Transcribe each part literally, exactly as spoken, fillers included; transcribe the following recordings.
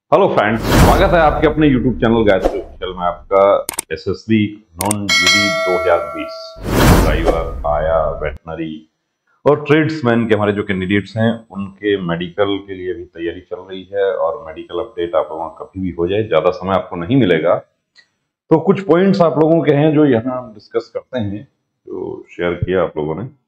Hello friends, स्वागत है आपके अपने यूट्यूब चैनल गायत्री ऑफिशियल में। आपका एसएसबी नॉन जीडी दो हज़ार बीस ड्राइवर, आया, वेटनरी और ट्रेड्समैन के हमारे जो कैंडिडेट्स हैं उनके मेडिकल के लिए भी तैयारी चल रही है। और मेडिकल अपडेट आप लोगों का कभी भी हो जाए, ज़्यादा समय आपको नहीं मिलेगा, तो कुछ पॉइंट्स आप लोगों के हैं जो यहाँ डिस्कस करते हैं, जो शेयर किया आप लोगों ने।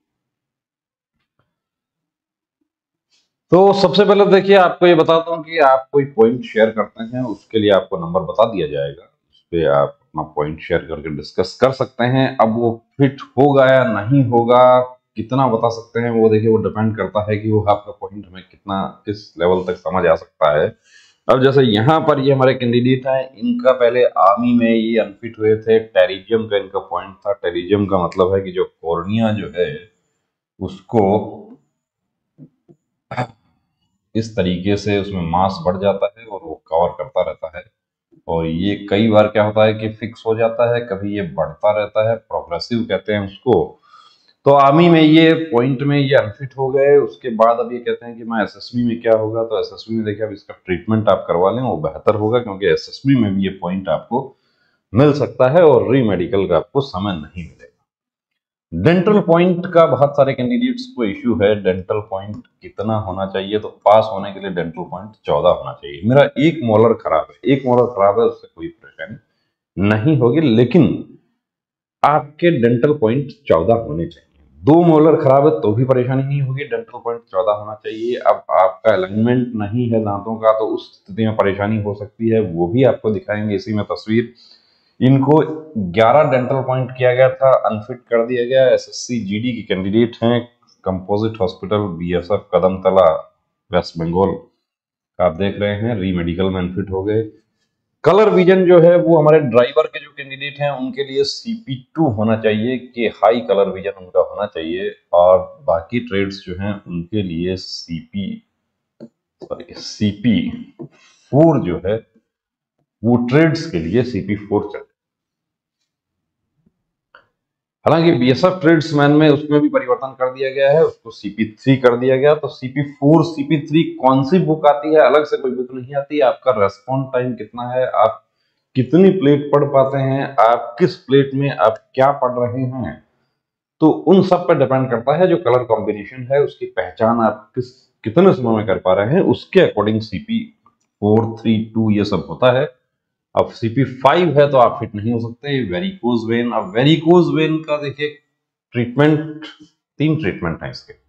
तो सबसे पहले देखिए, आपको ये बताता हूँ कि आप कोई पॉइंट शेयर करते हैं उसके लिए आपको नंबर बता दिया जाएगा, उस पर आप अपना पॉइंट शेयर करके डिस्कस कर सकते हैं। अब वो फिट होगा या नहीं होगा, कितना बता सकते हैं, वो देखिए वो डिपेंड करता है कि वो आपका पॉइंट हमें कितना किस लेवल तक समझ आ सकता है। अब जैसे यहाँ पर ये हमारे कैंडिडेट हैं, इनका पहले आर्मी में ये अनफिट हुए थे। टेरिजियम का इनका पॉइंट था। टेरिजियम का मतलब है कि जो कॉर्निया जो है उसको इस तरीके से उसमें मास बढ़ जाता है और वो कवर करता रहता है। और ये कई बार क्या होता है कि फिक्स हो जाता है, कभी ये बढ़ता रहता है, प्रोग्रेसिव कहते हैं उसको। तो आर्मी में ये पॉइंट में ये अनफिट हो गए। उसके बाद अब ये कहते हैं कि मैं एसएसबी में क्या होगा, तो एसएसबी में देखिए अब इसका ट्रीटमेंट आप करवा लें वो बेहतर होगा, क्योंकि एसएसबी में भी ये पॉइंट आपको मिल सकता है और री मेडिकल का आपको समय नहीं मिलेगा। डेंटल पॉइंट का बहुत सारे कैंडिडेट्स को इश्यू है। डेंटल पॉइंट कितना होना चाहिए, तो पास होने के लिए डेंटल पॉइंट चौदह होना चाहिए। मेरा एक मोलर खराब है, एक मोलर खराब है, उससे कोई परेशानी नहीं होगी, लेकिन आपके डेंटल पॉइंट चौदह होने चाहिए। दो मोलर खराब है तो भी परेशानी नहीं होगी, डेंटल पॉइंट चौदह होना चाहिए। अब आपका अलाइनमेंट नहीं है दांतों का, तो उस स्थिति में परेशानी हो सकती है, वो भी आपको दिखाएंगे इसी में तस्वीर। इनको ग्यारह डेंटल पॉइंट किया गया था, अनफिट कर दिया गया। एसएससी जीडी की कैंडिडेट हैं, composite hospital, BSF, Kadamtala, West Bengal का आप देख रहे हैं। री मेडिकल में अनफिट हो गए। कलर विजन जो है वो हमारे ड्राइवर के जो कैंडिडेट हैं उनके लिए सीपी टू होना चाहिए, कि हाई कलर विजन उनका होना चाहिए। और बाकी ट्रेड्स जो हैं उनके लिए सीपी सॉरी सीपी फोर जो है वो ट्रेड्स के लिए सीपी फोर चल। हालांकि बीएसएफ ट्रेड्समैन में उसमें भी परिवर्तन कर दिया गया है, उसको सीपी थ्री कर दिया गया। तो सीपी फोर सीपी थ्री कौन सी बुक आती है, अलग से कोई बुक नहीं आती। आपका रेस्पॉन्स टाइम कितना है, आप कितनी प्लेट पढ़ पाते हैं, आप किस प्लेट में आप क्या पढ़ रहे हैं, तो उन सब पर डिपेंड करता है। जो कलर कॉम्बिनेशन है उसकी पहचान आप किस कितने समय में कर पा रहे हैं, उसके according CP four three two ये सब होता है। अब सीपी फाइव है तो आप फिट नहीं हो सकते। वेरिकोज वेन, अब वेरिकोज वेन का देखिए ट्रीटमेंट, तीन ट्रीटमेंट है इसके।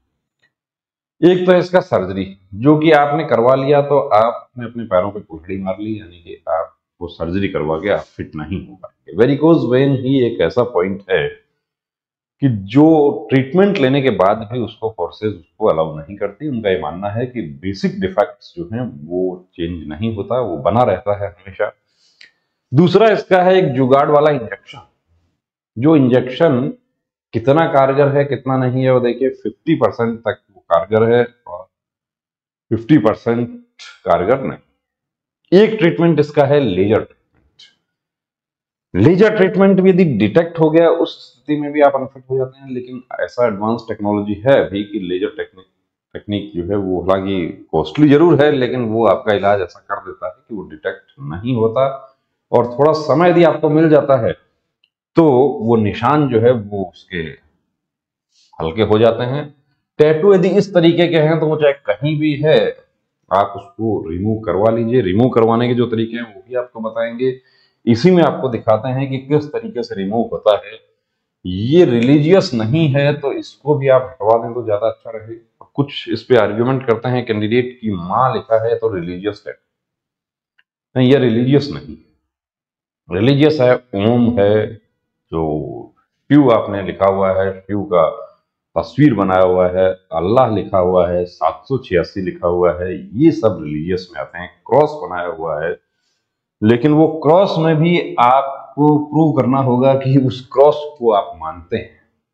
एक तो है इसका सर्जरी, जो कि आपने करवा लिया तो आपने अपने पैरों पे कुल्हाड़ी मार ली, यानी कि आप वो सर्जरी करवा के आप फिट नहीं हो पाएंगे। वेरिकोज वेन ही एक ऐसा पॉइंट है कि जो ट्रीटमेंट लेने के बाद भी उसको फोर्सेज उसको अलाउ नहीं करती। उनका ये मानना है कि बेसिक डिफेक्ट्स जो हैं वो चेंज नहीं होता, वो बना रहता है हमेशा। दूसरा इसका है एक जुगाड़ वाला इंजेक्शन। जो इंजेक्शन कितना कारगर है कितना नहीं है, वो देखिए फिफ्टी परसेंट तक वो कारगर है और फिफ्टी परसेंट कारगर नहीं। एक ट्रीटमेंट इसका है लेजर ट्रीटमेंट। लेजर ट्रीटमेंट भी यदि डिटेक्ट हो गया उस स्थिति में भी आप अनफिट हो जाते हैं, लेकिन ऐसा एडवांस टेक्नोलॉजी है भी कि लेजर टेक्निक टेक्निक जो है वो हालांकि कॉस्टली जरूर है, लेकिन वो आपका इलाज ऐसा कर देता है कि वो डिटेक्ट नहीं होता। और थोड़ा समय यदि आपको मिल जाता है तो वो निशान जो है वो उसके हल्के हो जाते हैं। टैटू यदि इस तरीके के हैं तो वो चाहे कहीं भी है आप उसको रिमूव करवा लीजिए। रिमूव करवाने के जो तरीके हैं वो भी आपको बताएंगे, इसी में आपको दिखाते हैं कि किस तरीके से रिमूव होता है। ये रिलीजियस नहीं है तो इसको भी आप हटवा दें तो ज्यादा अच्छा रहे। कुछ इस पे आर्ग्यूमेंट करते हैं कैंडिडेट की माँ लिखा है तो रिलीजियस टैटू नहीं, ये रिलीजियस नहीं है। रिलीजियस है, ओम है, जो शिव आपने लिखा हुआ है, शिव का तस्वीर बनाया हुआ है, अल्लाह लिखा हुआ है, सात सौ छियासी लिखा हुआ है, ये सब रिलीजियस में आते हैं। क्रॉस बनाया हुआ है, लेकिन वो क्रॉस में भी आपको प्रूव करना होगा कि उस क्रॉस को आप मानते हैं।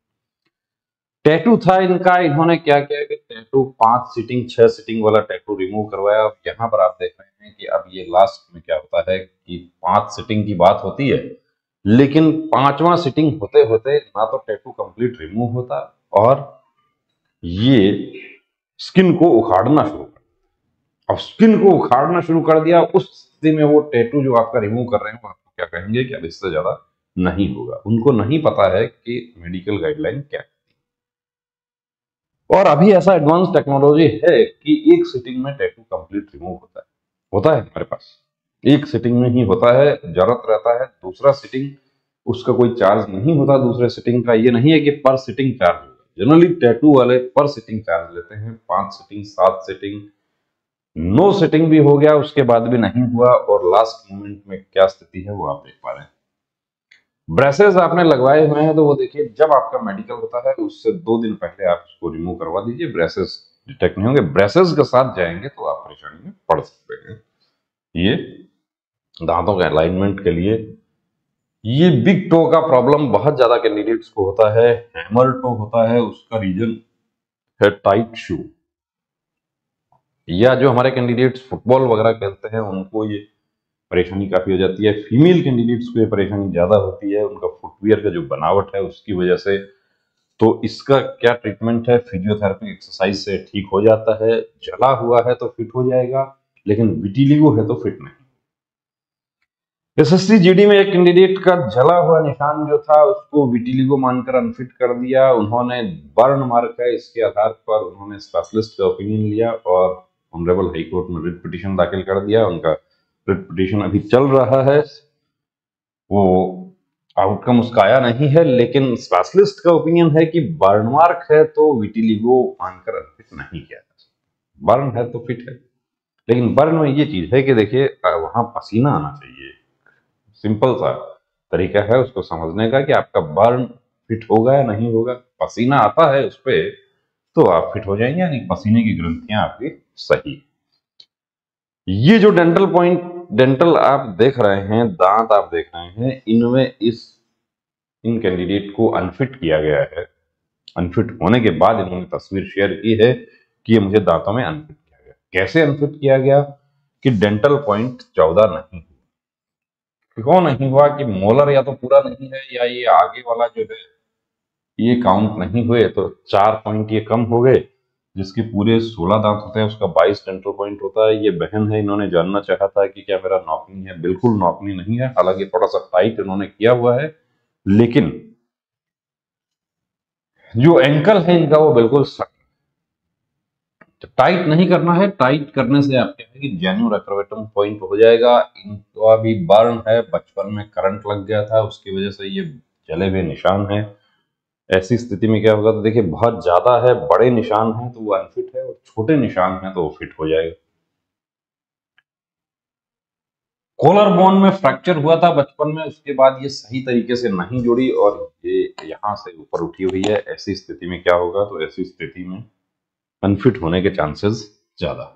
टैटू था इनका, इन्होंने क्या किया कि टैटू पांच सीटिंग छह सीटिंग वाला टैटू रिमूव करवाया। अब यहाँ पर आप देख रहे हैं कि अब ये लास्ट में क्या होता है कि पांच सीटिंग की बात होती है, लेकिन पांचवा सीटिंग होते होते ना तो टैटू कंप्लीट रिमूव होता और ये स्किन को उखाड़ना शुरू कर। अब स्किन को उखाड़ना शुरू कर दिया, उस स्थिति में वो टैटू जो आपका रिमूव कर रहे हैं वो आपको क्या कहेंगे कि अब इससे ज्यादा नहीं होगा। उनको नहीं पता है कि मेडिकल गाइडलाइन क्या है। और अभी ऐसा एडवांस टेक्नोलॉजी है कि एक सिटिंग में टैटू कंप्लीट रिमूव होता है होता है हमारे पास, एक सिटिंग में ही होता है, जरूरत रहता है दूसरा सिटिंग, उसका कोई चार्ज नहीं होता दूसरे सिटिंग का। ये नहीं है कि पर सिटिंग चार्ज होगा, जनरली टैटू वाले पर सिटिंग चार्ज लेते हैं, पांच सिटिंग, सात सिटिंग, नो सिटिंग भी हो गया उसके बाद भी नहीं हुआ, और लास्ट मोमेंट में क्या स्थिति है वो आप देख पा रहे हैं। ब्रेसेस आपने लगवाए हुए हैं तो वो देखिए, जब आपका मेडिकल होता है उससे दो दिन पहले आप उसको रिमूव करवा दीजिए, ब्रेसेस डिटेक्ट नहीं होंगे। ब्रेसेस के साथ जाएंगे तो आप परेशानी में पड़ सकते हैं। ये दांतों के अलाइनमेंट के लिए, ये बिग टो का प्रॉब्लम बहुत ज्यादा कैंडिडेट्स को होता है। हैमर टो होता है, उसका रीजन है टाइट शू, या जो हमारे कैंडिडेट्स फुटबॉल वगैरह खेलते हैं उनको ये परेशानी काफी हो जाती है। फीमेल कैंडिडेट्स को ये परेशानी ज्यादा होती है, उनका फुटवियर का जो बनावट है उसकी वजह से। तो इसका क्या ट्रीटमेंट है? फिजियोथेरेपी एक्सरसाइज से ठीक हो जाता है। जला हुआ है तो फिट हो जाएगा, लेकिन विटिलिगो है तो फिट नहीं। एसएससी जीडी में एक कैंडिडेट का जला हुआ निशान जो था उसको विटिलिगो मानकर अनफिट कर दिया उन्होंने। बर्न मार्क है, इसके आधार पर उन्होंने स्पेशलिस्ट का ओपिनियन लिया और ऑनरेबल हाई कोर्ट में रिट पिटीशन दाखिल कर दिया। उनका रिट पिटीशन अभी चल रहा है, वो आउटकम उसका आया नहीं है, लेकिन स्पेशलिस्ट का ओपिनियन है कि बर्न मार्क है तो विटिलिगो मानकर अनफिट नहीं किया जा सकता। बर्न है तो फिट है, लेकिन बर्न में ये चीज है कि देखिए वहां पसीना आना चाहिए। सिंपल सा तरीका है उसको समझने का कि आपका बर्न फिट होगा या नहीं होगा। पसीना आता है उस पर तो आप फिट हो जाएंगे, यानी पसीने की ग्रंथियां आपकी सही। ये जो डेंटल पॉइंट डेंटल आप देख रहे हैं, दांत आप देख रहे हैं, इनमें इस इन कैंडिडेट को अनफिट किया गया है। अनफिट होने के बाद इन्होंने तस्वीर शेयर की है कि ये मुझे दांतों में अनफिट किया गया। कैसे अनफिट किया गया? कि डेंटल पॉइंट चौदह नहीं, क्यों नहीं हुआ? कि मोलर या तो पूरा नहीं है या ये आगे वाला जो है ये काउंट नहीं हुए, तो चार पॉइंट ये कम हो गए। जिसके पूरे सोलह दांत होते हैं उसका बाईस डेंटल पॉइंट होता है। ये बहन है, इन्होंने जानना चाहा था कि क्या मेरा नॉकनी है, बिल्कुल नॉकनी नहीं है। हालांकि थोड़ा सा टाइट इन्होंने किया हुआ है, लेकिन जो एंकल है इनका वो बिल्कुल सख्त। तो टाइट नहीं करना है, टाइट करने से आप क्या है कि जेन्यू रेक्रोवेटम पॉइंट हो जाएगा। इनका भी बर्न है, बचपन में करंट लग गया था उसकी वजह से ये जले हुए निशान है। ऐसी स्थिति में क्या होगा? तो देखिए बहुत ज्यादा है, बड़े निशान हैं तो वो अनफिट है, और छोटे निशान हैं तो वो फिट हो जाएगा। कॉलर बोन में फ्रैक्चर हुआ था बचपन में, उसके बाद ये सही तरीके से नहीं जुड़ी और ये यहां से ऊपर उठी हुई है। ऐसी स्थिति में क्या होगा? तो ऐसी स्थिति में अनफिट होने के चांसेस ज्यादा।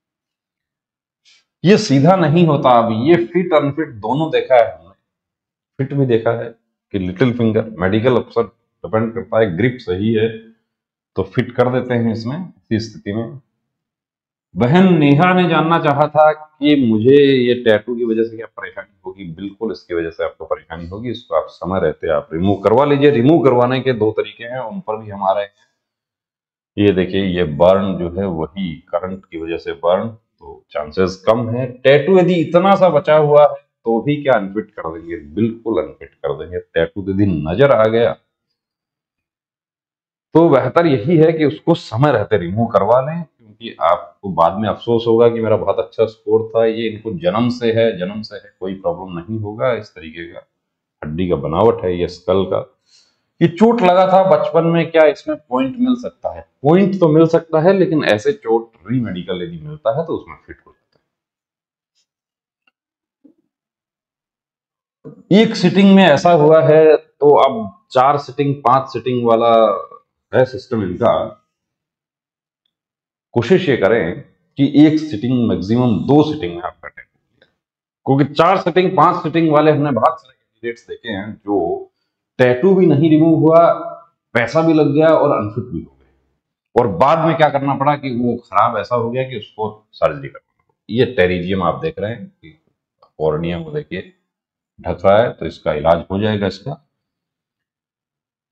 ये सीधा नहीं होता। अब ये फिट अनफिट दोनों देखा है हमने। फिट भी देखा है कि लिटिल फिंगर, मेडिकल अफसर डिपेंड करता है, ग्रिप सही है तो फिट कर देते हैं इसमें। इस स्थिति में बहन नेहा ने जानना चाहा था कि मुझे ये टैटू की वजह से क्या परेशानी होगी। बिल्कुल इसकी वजह से आपको परेशानी होगी, इसको आप समय रहते आप रिमूव करवा लीजिए। रिमूव करवाने के दो तरीके हैं, उन पर भी हमारे ये देखिए, ये बर्न जो है वही करंट की वजह से बर्न, तो चांसेस कम है। टैटू यदि इतना सा बचा हुआ है तो भी क्या अनफिट कर देंगे? बिल्कुल अनफिट कर देंगे। टैटू यदि नजर आ गया तो बेहतर यही है कि उसको समय रहते रिमूव करवा लें, क्योंकि आपको बाद में अफसोस होगा कि मेरा बहुत अच्छा स्कोर था। ये इनको जन्म से है, जन्म से है, कोई प्रॉब्लम नहीं होगा। इस तरीके का हड्डी का बनावट है ये स्कल का। ये चोट लगा था बचपन में, क्या इसमें पॉइंट मिल सकता है? पॉइंट तो मिल सकता है, लेकिन ऐसे चोट री मेडिकल यदि मिलता है तो उसमें फिट हो जाता है। एक सिटिंग में ऐसा हुआ है तो अब चार सिटिंग पांच सिटिंग वाला है सिस्टम इनका। कोशिश ये करें कि एक सिटिंग, मैक्सिमम दो सिटिंग में आपका टैटू क्लियर, क्योंकि चार सिटिंग पांच सिटिंग वाले हमने बहुत सारे कैंडिडेट्स देखे हैं जो टैटू भी नहीं रिमूव हुआ, पैसा भी लग गया और अनफिट भी हो गए, और बाद में क्या करना पड़ा कि वो खराब ऐसा हो गया कि उसको सर्जरी करना पड़ा। ये टेरिजियम आप देख रहे हैं कि कॉर्निया को देखिए ढक रहा है, तो इसका इलाज हो जाएगा इसका।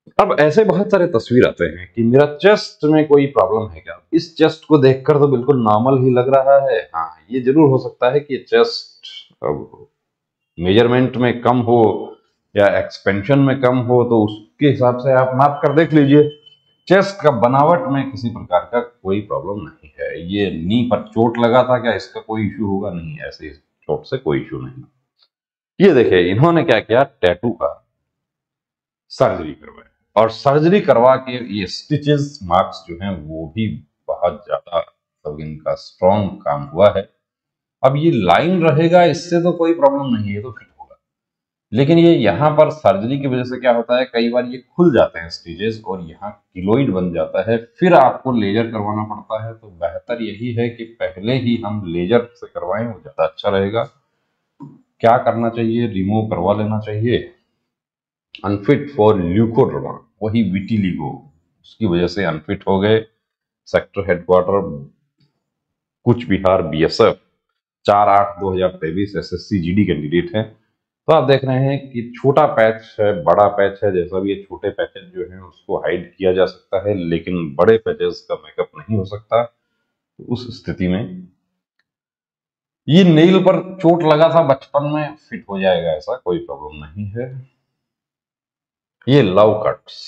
अब ऐसे बहुत सारे तस्वीर आते हैं कि मेरा चेस्ट में कोई प्रॉब्लम है क्या। इस चेस्ट को देखकर तो बिल्कुल नॉर्मल ही लग रहा है। हाँ, ये जरूर हो सकता है कि चेस्ट मेजरमेंट में कम हो या एक्सपेंशन में कम हो, तो उसके हिसाब से आप माप कर देख लीजिए। चेस्ट का बनावट में किसी प्रकार का कोई प्रॉब्लम नहीं है। ये नी पर चोट लगा था क्या, इसका कोई इश्यू होगा? नहीं, ऐसे चोट से कोई इश्यू नहीं। ये देखिए इन्होंने क्या किया, टैटू का सर्जरी करवाया, और सर्जरी करवा के ये स्टिचेस मार्क्स जो हैं वो भी बहुत ज्यादा, सब इनका स्ट्रॉन्ग काम हुआ है। अब ये लाइन रहेगा, इससे तो कोई प्रॉब्लम नहीं है, तो फिट होगा। लेकिन ये यहाँ पर सर्जरी की वजह से क्या होता है, कई बार ये खुल जाते हैं स्टिचेस और यहाँ किलोइड बन जाता है, फिर आपको लेजर करवाना पड़ता है। तो बेहतर यही है कि पहले ही हम लेजर से करवाएं, वो ज्यादा अच्छा रहेगा। क्या करना चाहिए, रिमूव करवा लेना चाहिए। अनफिट फॉर ल्यूकोड्रमा, वही विटिलिगो, उसकी वजह से अनफिट हो गए। सेक्टर हेडक्वार्टर कुछ बिहार बीएसएफ, चार आठ दो हजार तेईस एसएससी जीडी कैंडिडेट हैं। तो आप देख रहे हैं कि छोटा पैच है, बड़ा पैच है, जैसा भी ये छोटे पैचेस जो हैं उसको हाइड किया जा सकता है, लेकिन बड़े पैचेस का मेकअप नहीं हो सकता। तो उस स्थिति में ये नेल पर चोट लगा था बचपन में, फिट हो जाएगा, ऐसा कोई प्रॉब्लम नहीं है। ये लव कट्स,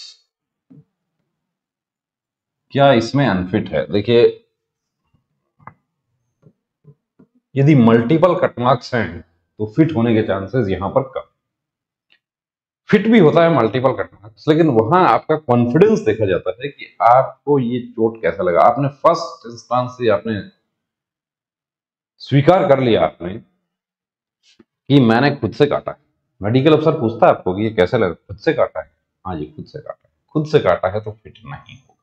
क्या इसमें अनफिट है? देखिए, यदि मल्टीपल कट मार्क्स हैं तो फिट होने के चांसेस यहां पर कम। फिट भी होता है मल्टीपल कट मार्क्स, लेकिन वहां आपका कॉन्फिडेंस देखा जाता है कि आपको ये चोट कैसा लगा। आपने फर्स्ट इंस्टांस से आपने स्वीकार कर लिया आपने कि मैंने खुद से काटा है। मेडिकल अफसर पूछता है आपको कि ये कैसे लगा, खुद से काटा है? हाँ जी, खुद से काटा है। खुद से काटा है तो फिट नहीं होगा।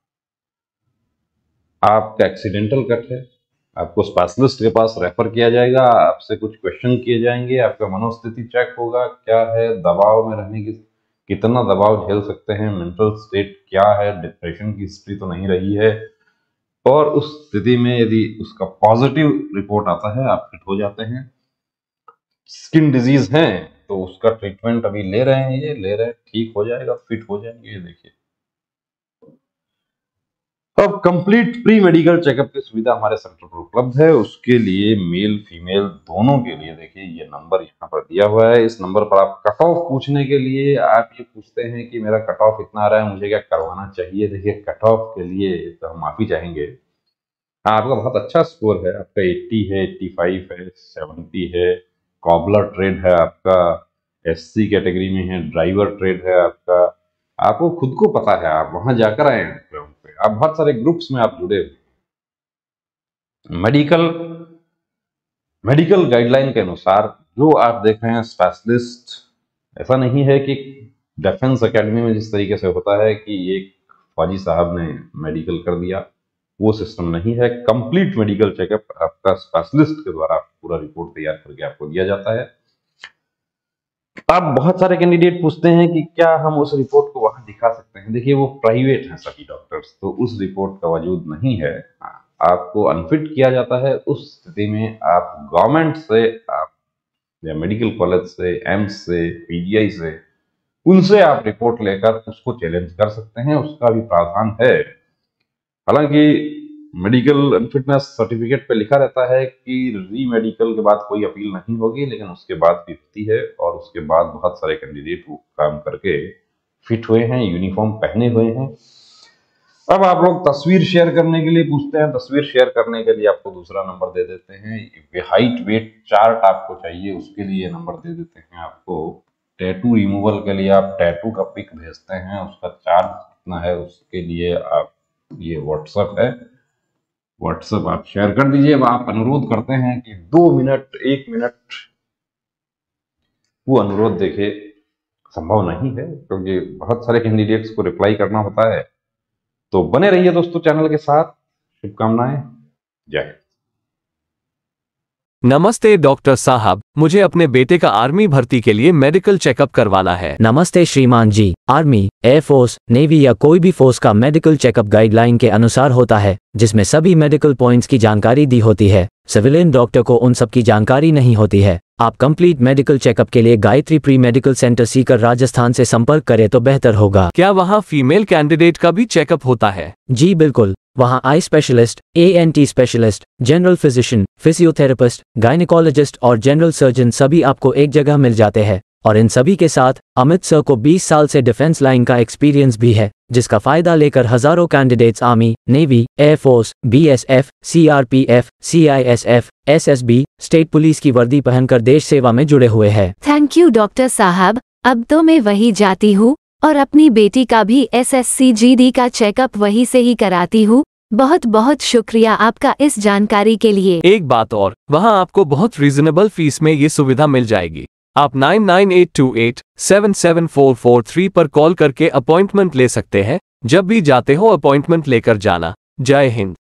आपका एक्सीडेंटल कट है, आपको स्पेशलिस्ट के पास रेफर किया जाएगा, आपसे कुछ क्वेश्चन किए जाएंगे, आपका मनोस्थिति चेक होगा, क्या है, दबाव में रहने की, कितना दबाव झेल सकते हैं, मेंटल स्टेट क्या है, डिप्रेशन की हिस्ट्री तो नहीं रही है। और उस स्थिति में यदि उसका पॉजिटिव रिपोर्ट आता है, आप फिट हो जाते हैं। स्किन डिजीज है तो उसका ट्रीटमेंट अभी ले रहे हैं, ये ले रहे हैं, ठीक हो जाएगा, फिट हो जाएंगे। ये देखिए, अब कंप्लीट प्री मेडिकल चेकअप की सुविधा हमारे सेंटर पर उपलब्ध है। उसके लिए मेल फीमेल दोनों के लिए देखिए ये नंबर यहाँ पर दिया हुआ है। इस नंबर पर आप कट ऑफ पूछने के लिए आप ये पूछते हैं कि मेरा कट ऑफ इतना आ रहा है, मुझे क्या करवाना चाहिए। देखिए, कट ऑफ के लिए तो हम माफी चाहेंगे। हाँ, आपका बहुत अच्छा स्कोर है, आपका अस्सी है, पचासी है, सत्तर है, कॉबलर ट्रेड है आपका, एससी कैटेगरी में है, ड्राइवर ट्रेड है आपका। आपको खुद को पता है, आप वहां जाकर आए हैं ग्राउंड पे, आप बहुत सारे ग्रुप्स में आप जुड़े हुए। मेडिकल मेडिकल गाइडलाइन के अनुसार जो आप देख रहे हैं स्पेशलिस्ट, ऐसा नहीं है कि डिफेंस एकेडमी में जिस तरीके से होता है कि एक फौजी साहब ने मेडिकल कर दिया, वो सिस्टम नहीं है। कंप्लीट मेडिकल चेकअप आपका स्पेशलिस्ट के द्वारा पूरा रिपोर्ट तैयार करके आपको दिया जाता है। अब बहुत सारे कैंडिडेट पूछते हैं कि क्या हम उस रिपोर्ट को वहां दिखा सकते हैं। देखिए, वो प्राइवेट हैं सभी डॉक्टर्स, तो उस रिपोर्ट का वजूद नहीं है। आपको अनफिट किया जाता है, उस स्थिति में आप गवर्नमेंट से, आप या मेडिकल कॉलेज से, एम्स से, पीजीआई से, उनसे आप रिपोर्ट लेकर उसको चैलेंज कर सकते हैं, उसका भी प्रावधान है। हालांकि मेडिकल अनफिटनेस सर्टिफिकेट पे लिखा रहता है कि री मेडिकल के बाद कोई अपील नहीं होगी, लेकिन उसके बाद भी होती है, और उसके बाद बहुत सारे कैंडिडेट काम करके फिट हुए हैं, यूनिफॉर्म पहने हुए हैं। अब आप लोग तस्वीर शेयर करने के लिए पूछते हैं, तस्वीर शेयर करने के लिए आपको दूसरा नंबर दे देते हैं। हाइट वेट चार्ट आपको चाहिए, उसके लिए नंबर दे देते हैं आपको। टैटू रिमूवल के लिए आप टैटू का पिक भेजते हैं, उसका चार्ज कितना है, उसके लिए आप, ये व्हाट्सएप है, व्हाट्सएप आप शेयर कर दीजिए। अब आप अनुरोध करते हैं कि दो मिनट एक मिनट, वो अनुरोध देखिए संभव नहीं है क्योंकि बहुत सारे कैंडिडेट्स को रिप्लाई करना होता है। तो बने रहिए दोस्तों चैनल के साथ। शुभकामनाएं, जय हिंद। नमस्ते डॉक्टर साहब, मुझे अपने बेटे का आर्मी भर्ती के लिए मेडिकल चेकअप करवाना है। नमस्ते श्रीमान जी। आर्मी, एयरफोर्स, नेवी या कोई भी फोर्स का मेडिकल चेकअप गाइडलाइन के अनुसार होता है, जिसमें सभी मेडिकल पॉइंट्स की जानकारी दी होती है। सिविलियन डॉक्टर को उन सब की जानकारी नहीं होती है। आप कंप्लीट मेडिकल चेकअप के लिए Gayatri pre medical centre Sikar Rajasthan से संपर्क करें तो बेहतर होगा। क्या वहाँ फीमेल कैंडिडेट का भी चेकअप होता है? जी बिल्कुल, वहाँ eye specialist, E N T specialist, general physician, physiotherapist, gynaecologist और जनरल सर्जन सभी आपको एक जगह मिल जाते हैं। और इन सभी के साथ अमित सर को बीस साल से डिफेंस लाइन का एक्सपीरियंस भी है, जिसका फायदा लेकर हजारों candidates army, navy, air force, B S F, C R P F, C I S F, S S B, state police की वर्दी पहनकर देश सेवा में जुड़े हुए हैं। थैंक यू डॉक्टर साहब, अब तो मैं वही जाती हूँ और अपनी बेटी का भी S S C G D का चेकअप वहीं से ही कराती हूँ। बहुत बहुत शुक्रिया आपका इस जानकारी के लिए। एक बात और, वहाँ आपको बहुत रीजनेबल फीस में ये सुविधा मिल जाएगी। आप nine nine eight two eight seven seven four four three पर कॉल करके अपॉइंटमेंट ले सकते हैं। जब भी जाते हो अपॉइंटमेंट लेकर जाना। जय हिंद।